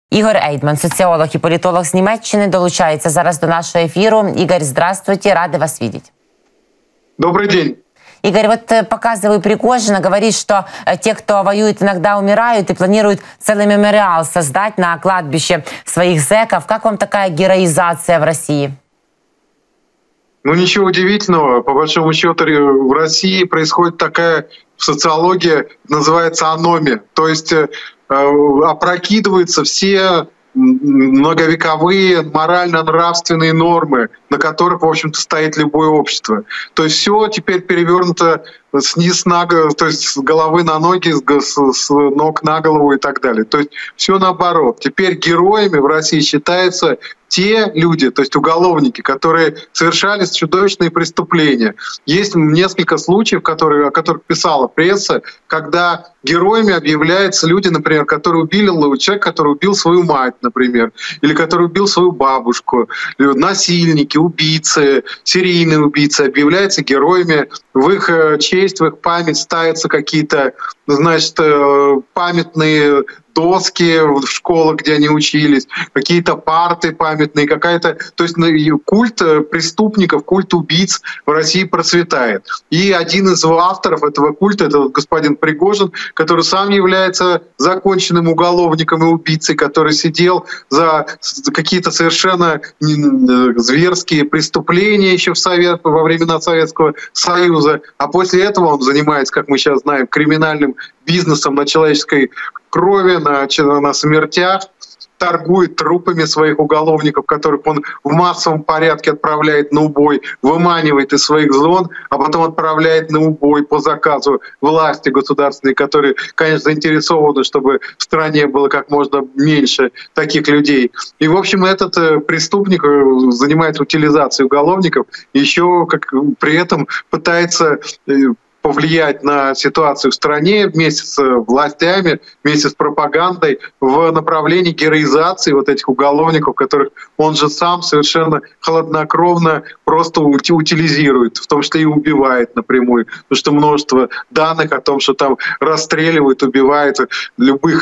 Ігор Ейдман, соціолог і політолог з Німеччини, долучається зараз до нашого ефіру. Игорь, здравствуйте, рады вас видеть. Добрый день. Игорь, вот показываю Пригожина, говорит, что те, кто воюет, иногда умирают, и планирует целый мемориал создать на кладбище своих зэков. Как вам такая героизация в России? Ну, ничего удивительного. По большому счету в России происходит такая социология, называется аномия. То есть опрокидываются все многовековые морально-нравственные нормы, на которых, в общем-то, стоит любое общество. То есть все теперь перевернуто низ на голову, то есть с головы на ноги, с ног на голову и так далее. То есть все наоборот. Теперь героями в России считаются те люди, то есть уголовники, которые совершали чудовищные преступления. Есть несколько случаев, о которых писала пресса, когда героями объявляются люди, например, которые убили человек, который убил свою мать, например, или который убил свою бабушку, насильники, убийцы, серийные убийцы объявляются героями. В их честь, в их память ставятся какие-то, значит, памятные доски в школах, где они учились, какие-то парты памятные, какая-то... То есть культ преступников, культ убийц в России процветает. И один из авторов этого культа — это господин Пригожин, который сам является законченным уголовником и убийцей, который сидел за какие-то совершенно зверские преступления еще во времена Советского Союза. А после этого он занимается, как мы сейчас знаем, криминальным бизнесом на человеческой крови, на смертях, торгует трупами своих уголовников, которых он в массовом порядке отправляет на убой, выманивает из своих зон, а потом отправляет на убой по заказу власти государственной, которые, конечно, заинтересованы, чтобы в стране было как можно меньше таких людей. И, в общем, этот преступник занимается утилизацией уголовников, еще при этом пытается повлиять на ситуацию в стране вместе с властями, вместе с пропагандой в направлении героизации вот этих уголовников, которых он же сам совершенно хладнокровно просто утилизирует, в том числе и убивает напрямую. Потому что множество данных о том, что там расстреливают, убивают любых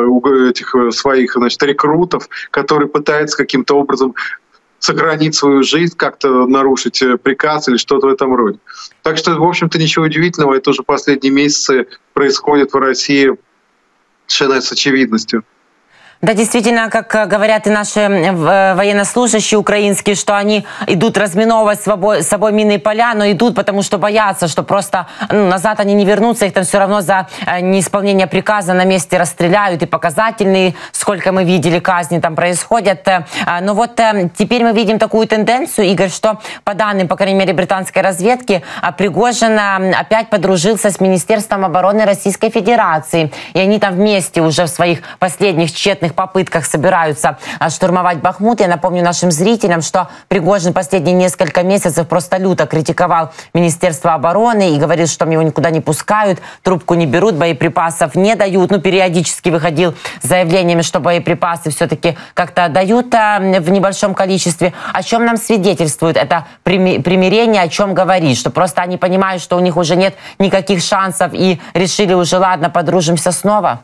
этих своих, значит, рекрутов, которые пытаются каким-то образом сохранить свою жизнь, как-то нарушить приказ или что-то в этом роде. Так что, в общем-то, ничего удивительного, это уже последние месяцы происходит в России совершенно с очевидностью. Да, действительно, как говорят и наши военнослужащие украинские, что они идут разминовывать с собой минные поля, но идут, потому что боятся, что просто назад они не вернутся, их там все равно за неисполнение приказа на месте расстреляют, и показательные, сколько мы видели, казни там происходят. Но вот теперь мы видим такую тенденцию, Игорь, что по данным, по крайней мере, британской разведки, Пригожин опять подружился с Министерством обороны Российской Федерации, и они там вместе уже в своих последних тщетных попытках собираются штурмовать Бахмут. Я напомню нашим зрителям, что Пригожин последние несколько месяцев просто люто критиковал Министерство обороны и говорил, что его никуда не пускают, трубку не берут, боеприпасов не дают. Ну, периодически выходил с заявлениями, что боеприпасы все-таки как-то дают в небольшом количестве. О чем нам свидетельствует это примирение, о чем говорит? Что просто они понимают, что у них уже нет никаких шансов и решили уже, ладно, подружимся снова?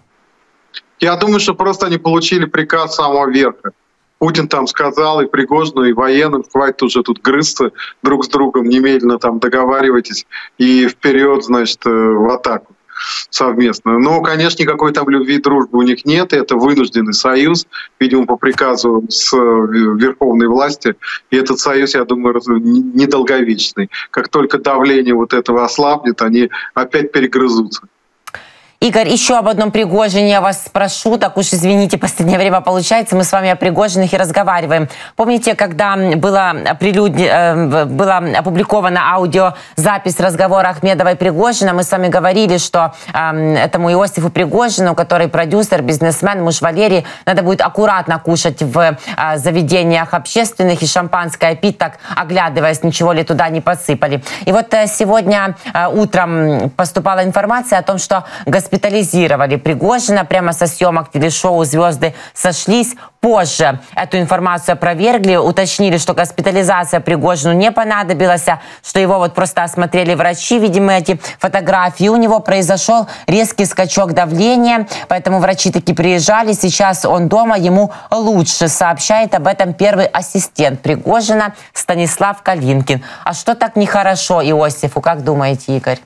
Я думаю, что просто они получили приказ самого верха. Путин там сказал и Пригожину, и военным: хватит уже тут грызться друг с другом, немедленно там договаривайтесь и вперед, значит, в атаку совместно. Но, конечно, никакой там любви и дружбы у них нет, это вынужденный союз, видимо, по приказу с верховной власти. И этот союз, я думаю, недолговечный. Как только давление вот этого ослабнет, они опять перегрызутся. Игорь, еще об одном Пригожине я вас спрошу. Так уж, извините, в последнее время получается, мы с вами о Пригожиных и разговариваем. Помните, когда была опубликована аудиозапись разговора Ахмедова и Пригожина, мы с вами говорили, что этому Иосифу Пригожину, который продюсер, бизнесмен, муж Валерии, надо будет аккуратно кушать в заведениях общественных и шампанское пить, так оглядываясь, ничего ли туда не подсыпали. И вот сегодня утром поступала информация о том, что господин госпитализировали Пригожина прямо со съемок телешоу «Звезды сошлись». Позже эту информацию опровергли, уточнили, что госпитализация Пригожину не понадобилась, что его вот просто осмотрели врачи, видимо, эти фотографии. У него произошел резкий скачок давления, поэтому врачи таки приезжали. Сейчас он дома, ему лучше, сообщает об этом первый ассистент Пригожина Станислав Калинкин. А что так нехорошо Иосифу, как думаете, Игорь?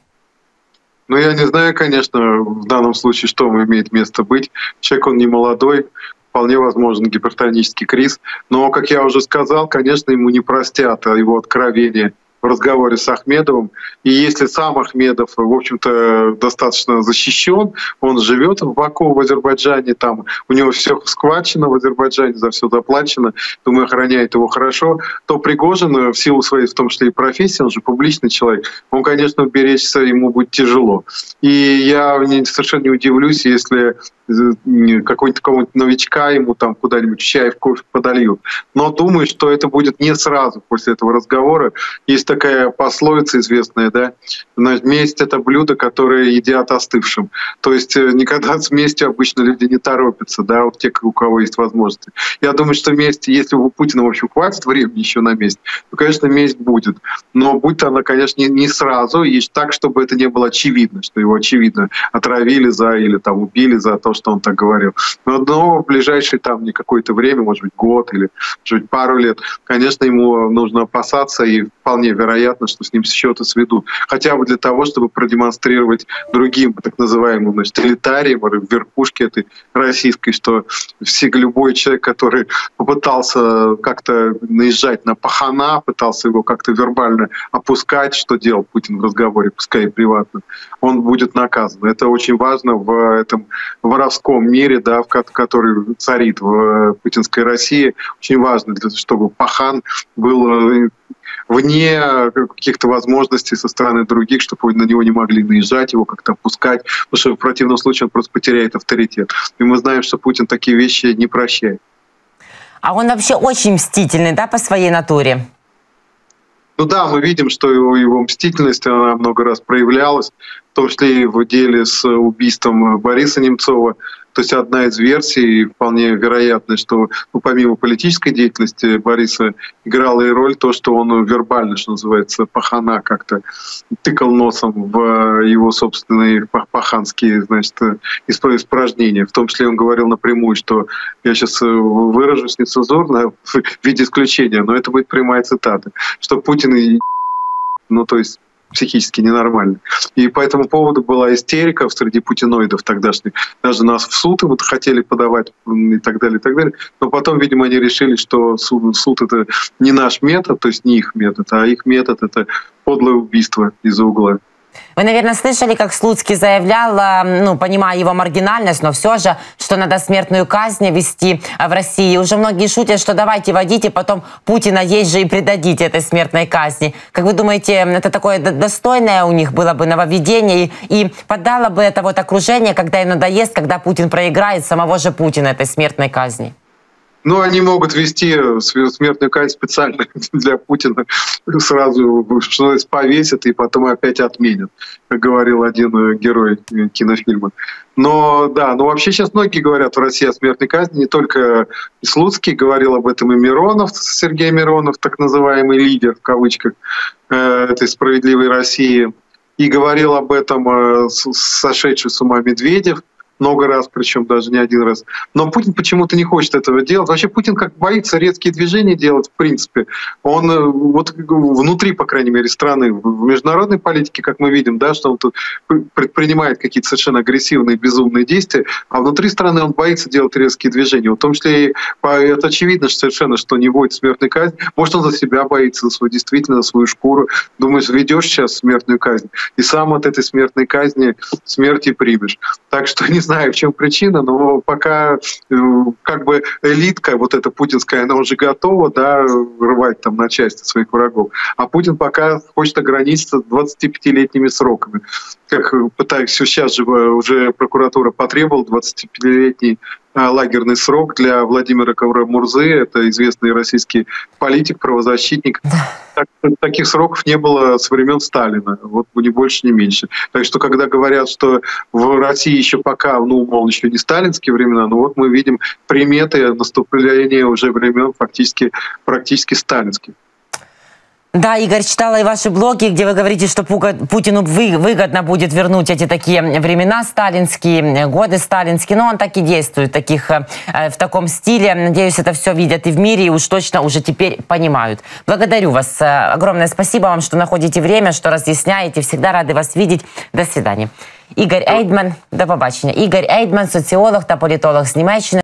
Ну, я не знаю, конечно, в данном случае, что имеет место быть. Человек, он не молодой, вполне возможен гипертонический криз. Но, как я уже сказал, конечно, ему не простят его откровения в разговоре с Ахмедовым. И если сам Ахмедов, в общем-то, достаточно защищен, он живет в Баку, в Азербайджане, там у него все схвачено в Азербайджане, за все заплачено, думаю, охраняет его хорошо, то Пригожин в силу своей, в том числе и профессии, он же публичный человек, он, конечно, беречься ему будет тяжело. И я совершенно не удивлюсь, если какого-нибудь новичка ему там куда-нибудь чай в кофе подольют. Но думаю, что это будет не сразу после этого разговора. Есть такая пословица известная, да, месть — это блюдо, которое едят остывшим. То есть никогда с местью обычно люди не торопятся, да, вот те, у кого есть возможности. Я думаю, что месть, если у Путина, в общем, хватит времени еще на месть, то, конечно, месть будет. Но будет она, конечно, не сразу, и так, чтобы это не было очевидно, что его очевидно отравили или там убили за то, что он так говорил. Но в ближайшее там не какое-то время, может быть, год или, может быть, пару лет, конечно, ему нужно опасаться, и вполне вероятно, что с ним счеты сведут. Хотя бы для того, чтобы продемонстрировать другим, так называемым, значит, элитариям, верхушке этой российской, что любой человек, который попытался как-то наезжать на пахана, пытался его как-то вербально опускать, что делал Путин в разговоре, пускай и приватно, он будет наказан. Это очень важно в этом воровском мире, да, который царит в путинской России. Очень важно, чтобы пахан был вне каких-то возможностей со стороны других, чтобы на него не могли наезжать, его как-то опускать, потому что в противном случае он просто потеряет авторитет. И мы знаем, что Путин такие вещи не прощает. А он вообще очень мстительный, да, по своей натуре? Ну да, мы видим, что его мстительность, она много раз проявлялась, в том числе и в деле с убийством Бориса Немцова. То есть одна из версий, вполне вероятно, что помимо политической деятельности Бориса играла и роль то, что он вербально, что называется, пахана как-то тыкал носом в его собственные паханские, значит, испражнения. В том числе он говорил напрямую, что я сейчас выражусь нецензурно в виде исключения, но это будет прямая цитата, что Путин, ну то есть психически ненормальный. И по этому поводу была истерика среди путиноидов тогдашних. Даже нас в суд вот хотели подавать и так далее, и так далее. Но потом, видимо, они решили, что суд — это не наш метод, то есть не их метод, а их метод — это подлое убийство из-за угла. Вы, наверное, слышали, как Слуцкий заявлял, ну, понимая его маргинальность, но все же, что надо смертную казнь ввести в России. Уже многие шутят, что давайте вводите, потом Путина есть же и предадите этой смертной казни. Как вы думаете, это такое достойное у них было бы нововведение и поддало бы это вот окружение, когда им надоест, когда Путин проиграет, самого же Путина этой смертной казни? Ну, они могут ввести смертную казнь специально для Путина, сразу что повесят и потом опять отменят, как говорил один герой кинофильма. Но да, но вообще сейчас многие говорят в России о смертной казни, не только Слуцкий, говорил об этом и Миронов, Сергей Миронов, так называемый лидер, в кавычках, этой справедливой России, и говорил об этом сошедший с ума Медведев, много раз, причем даже не один раз. Но Путин почему-то не хочет этого делать. Вообще Путин как боится резкие движения делать, в принципе. Он вот внутри, по крайней мере, страны, в международной политике, как мы видим, да, что он тут предпринимает какие-то совершенно агрессивные, безумные действия, а внутри страны он боится делать резкие движения. В том числе и это очевидно совершенно, что не будет смертной казни. Может, он за себя боится, за свою, действительно, за свою шкуру. Думаешь, ведешь сейчас смертную казнь, и сам от этой смертной казни смерти примешь. Так что не знаю, в чем причина, но пока как бы элитка вот эта путинская, она уже готова, да, рвать там на части своих врагов. А Путин пока хочет ограничиться 25-летними сроками. Как пытаюсь, сейчас же уже прокуратура потребовала 25-летний лагерный срок для Владимира Кара-Мурзы. Это известный российский политик, правозащитник. Таких сроков не было со времен Сталина. Вот ни больше, ни меньше. Так что, когда говорят, что в России еще пока, мол, еще не сталинские времена, но вот мы видим приметы наступления уже времен практически сталинских. Да, Игорь, читала и ваши блоги, где вы говорите, что Путину выгодно будет вернуть эти такие времена сталинские, годы сталинские. Но он так и действует в таком стиле. Надеюсь, это все видят и в мире, и уж точно уже теперь понимают. Благодарю вас. Огромное спасибо вам, что находите время, что разъясняете. Всегда рады вас видеть. До свидания. Ігор Ейдман, до побачення. Ігор Ейдман, соціолог та політолог з Німеччини.